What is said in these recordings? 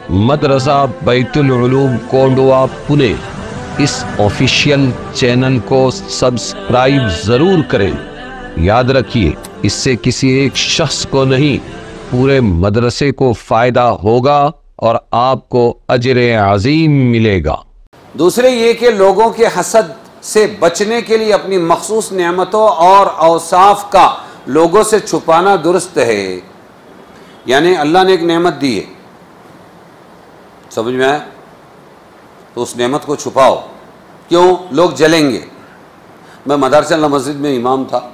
مدرسہ بیت العلوم کونڈوا پونے اس official channel کو سبسکرائب ضرور کریں۔ یاد رکھیے، اس سے کسی ایک شخص کو نہیں، پورے مدرسے کو فائدہ ہوگا اور آپ کو اجر عظیم ملے گا۔ دوسرے یہ کہ لوگوں کے حسد سے بچنے کے لیے اپنی مخصوص نعمتوں اور اوصاف کا لوگوں سے چھپانا درست ہے۔ یعنی اللہ نے ایک نعمت دی ہے، سمجھ میں آیا؟ تو اس نعمت کو چھپاؤ، کیوں؟ لوگ جلیں گے۔ میں مدارس اللہ مسجد میں امام تھا،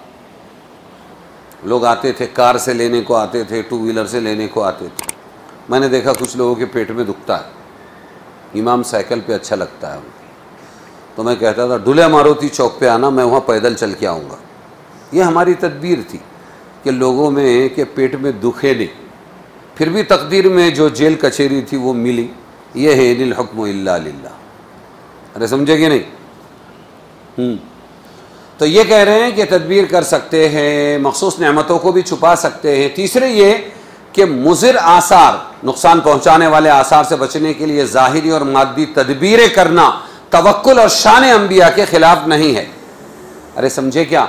لوگ آتے تھے، کار سے لینے کو آتے تھے، ٹو ویلر سے لینے کو آتے تھے۔ میں نے دیکھا کچھ لوگوں کے پیٹ میں دکھتا ہے، امام سائیکل پہ اچھا لگتا ہے، تو میں کہتا تھا ڈھولے ماروتی چوک پہ آنا، میں وہاں پیدل چل کے آؤں گا۔ یہ ہماری تدبیر تھی کہ لوگوں میں کہ پیٹ میں دکھے نہیں، پھر بھی تقدیر میں جو جیل کچہری تھی وہ ملی۔ یہ ہے ان الحکم الا للہ۔ ارے سمجھے کہ نہیں؟ تو یہ کہہ رہے ہیں کہ تدبیر کر سکتے ہیں، مخصوص نعمتوں کو بھی چھپا سکتے ہیں۔ تیسرے یہ کہ مضر آثار، نقصان پہنچانے والے آثار سے بچنے کے لیے ظاہری اور مادی تدبیریں کرنا توکل اور شان انبیاء کے خلاف نہیں ہے۔ ارے سمجھے کیا؟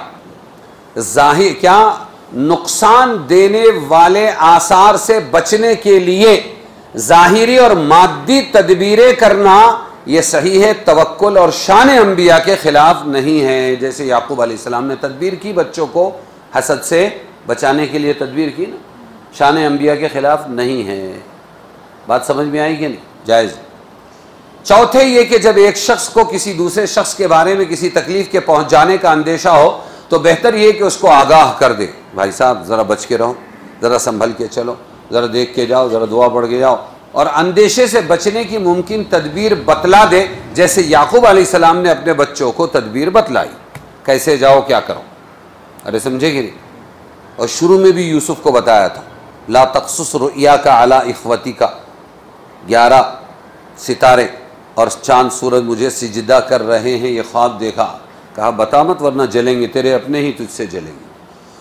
کیا نقصان دینے والے آثار سے بچنے کے لیے ظاہری اور مادی تدبیریں کرنا یہ صحیح ہے، توکل اور شان انبیاء کے خلاف نہیں ہے۔ جیسے یعقوب علیہ السلام نے تدبیر کی، بچوں کو حسد سے بچانے کے لیے تدبیر کی نا، شان انبیاء کے خلاف نہیں ہے۔ بات سمجھ میں آئی کہ نہیں؟ جائز۔ چوتھے یہ کہ جب ایک شخص کو کسی دوسرے شخص کے بارے میں کسی تکلیف کے پہنچ جانے کا اندیشہ ہو تو بہتر یہ کہ اس کو آگاہ کر دے، بھائی صاحب ذرا بچ کے رہو، ذرا سنبھل کے چلو، ذرا دیکھ کے جاؤ، ذرا دعا پڑھ کے جاؤ، اور اندیشے سے بچنے کی ممکن تدبیر بتلا دے، جیسے یعقوب علیہ السلام نے اپنے بچوں کو تدبیر بتلائی، کیسے جاؤ کیا کرو۔ ارے سمجھے کہ نہیں؟ اور شروع میں بھی یوسف کو بتایا تھا، لا تقصص رؤیاک علی اخوتک، 11 ستارے اور چاند سورج مجھے سجدہ کر رہے ہیں، یہ خواب دیکھا، کہا بتا مت ورنہ جلیں گے، تیرے اپنے ہی تجھ سے جلیں گے۔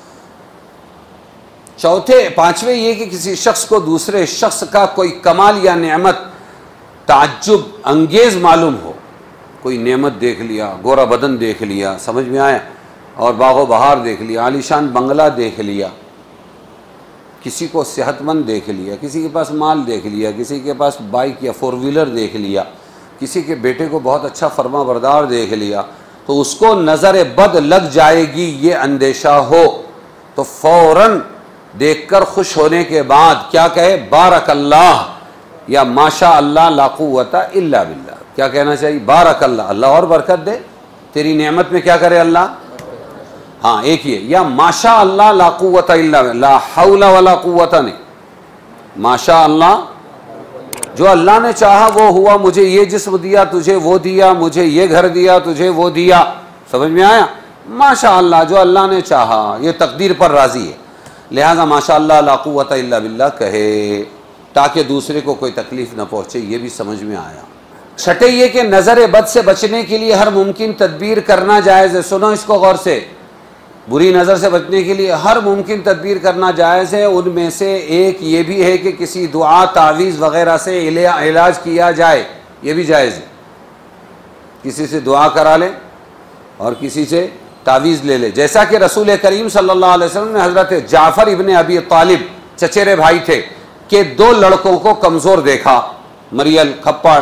پانچویں یہ کہ کسی شخص کو دوسرے شخص کا کوئی کمال یا نعمت تعجب انگیز معلوم ہو، کوئی نعمت دیکھ لیا، گورا بدن دیکھ لیا، سمجھ میں آیا، اور باغ و بہار دیکھ لیا، عالیشان بنگلہ دیکھ لیا، کسی کو صحت مند دیکھ لیا، کسی کے پاس مال دیکھ لیا، کسی کے پاس بائک یا 4 ویلر دیکھ لیا، کسی کے بیٹے کو بہت اچھا فرما بردار دیکھ لیا، تو اس کو نظر بد لگ جائے گی، یہ اندیشہ ہو تو فوراً دیکھ کر خوش ہونے کے بعد کیا کہے؟ بارک اللہ یا ماشاء اللہ لا قوت الا باللہ۔ کیا کہنا چاہیے؟ بارک اللہ، اللہ اور برکت دے تیری نعمت میں، کیا کرے اللہ؟ ہاں ایک یہ، یا ماشاء اللہ لا قوت الا باللہ، لا حول ولا قوت نہیں، ماشاء اللہ جو اللہ نے چاہا وہ ہوا، مجھے یہ جسم دیا، تجھے وہ دیا، مجھے یہ گھر دیا، تجھے وہ دیا، سمجھ میں آیا؟ ماشاء اللہ جو اللہ نے چاہا، یہ تقدیر پر راضی ہے، لہذا ماشاء اللہ لا قوت الا باللہ کہے تاکہ دوسرے کو کوئی تکلیف نہ پہنچے۔ یہ بھی سمجھ میں آیا۔ چھٹے یہ کہ نظر بد سے بچنے کے لیے ہر ممکن تدبیر کرنا جائز ہے۔ سنو اس کو غور سے، بری نظر سے بچنے کے لیے ہر ممکن تدبیر کرنا جائز ہے۔ ان میں سے ایک یہ بھی ہے کہ کسی دعا، تعویذ وغیرہ سے علاج کیا جائے، یہ بھی جائز ہے۔ کسی سے دعا کرا لے اور کسی سے تعویذ لے لے، جیسا کہ رسول کریم صلی اللہ علیہ وسلم نے حضرت جعفر ابن ابی طالب، چچیرے بھائی تھے، کہ 2 لڑکوں کو کمزور دیکھا، مریل، کھپڑ،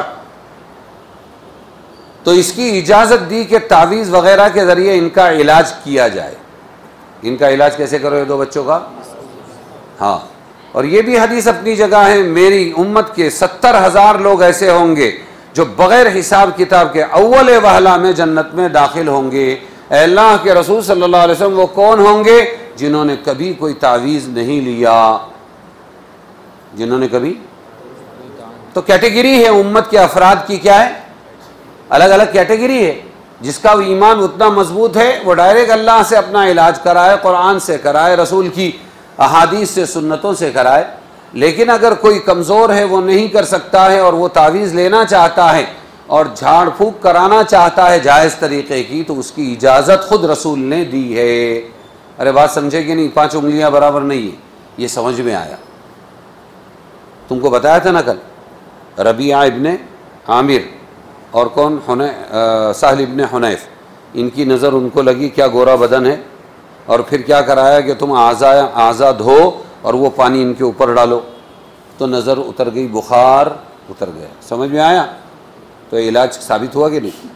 تو اس کی اجازت دی کہ تعویذ وغیرہ کے ذریعے ان کا علاج کیا جائے۔ ان کا علاج کیسے کرو؟ یہ 2 بچوں کا، ہاں، اور یہ بھی حدیث اپنی جگہ ہے، میری امت کے 70,000 لوگ ایسے ہوں گے جو بغیر حساب کتاب کے اول وہلہ میں جنت میں داخل ہوں گے۔ اے اللہ کے رسول صلی اللہ علیہ وسلم، وہ کون ہوں گے؟ جنہوں نے کبھی کوئی تعویذ نہیں لیا، جنہوں نے کبھی، تو کیٹیگری ہے امت کے افراد کی، کیا ہے؟ الگ الگ کیٹیگری ہے۔ جس کا ایمان اتنا مضبوط ہے وہ ڈائریکٹ اللہ سے اپنا علاج کرائے، قرآن سے کرائے، رسول کی احادیث سے، سنتوں سے کرائے۔ لیکن اگر کوئی کمزور ہے، وہ نہیں کر سکتا ہے اور وہ تعویذ لینا چاہتا ہے اور جھاڑ پھونک کرانا چاہتا ہے جائز طریقے کی، تو اس کی اجازت خود رسول نے دی ہے۔ ارے بات سمجھے کہ نہیں؟ 5 انگلیاں برابر نہیں ہے، یہ سمجھ میں آیا؟ تم کو بتایا تھا نا کل، ربیعہ ابن عامر اور کون سہل ابن حنیف، ان کی نظر ان کو لگی کیا گورا بدن ہے، اور پھر کیا کرایا کہ تم اعضاء دھو اور وہ پانی ان کے اوپر ڈالو، تو نظر اتر گئی، بخار اتر گیا۔ سمجھ میں آیا؟ تو یہ علاج ثابت ہوا کہ نہیں؟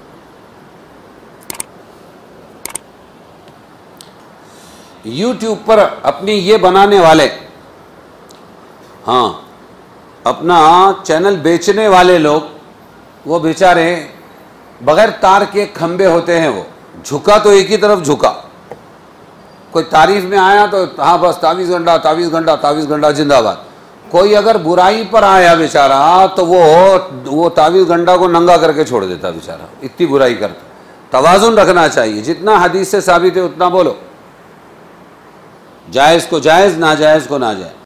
یوٹیوب پر اپنی یہ بنانے والے، ہاں اپنا چینل بیچنے والے لوگ، وہ بیچارے بغیر تار کے کھمبے ہوتے ہیں، وہ جھکا تو ایک ہی طرف جھکا، کوئی تعریف میں آیا تو ہاں بس تعویذ گنڈا تعویذ گنڈا تعویذ گنڈا زندہ باد، کوئی اگر برائی پر آیا بیچارہ تو وہ تعویذ گنڈا کو ننگا کر کے چھوڑ دیتا بیچارہ، اتنی برائی کرتا۔ توازن رکھنا چاہیے، جتنا حدیث سے ثابت ہے اتنا بولو، جائز کو جائز، ناجائز کو ناجائز۔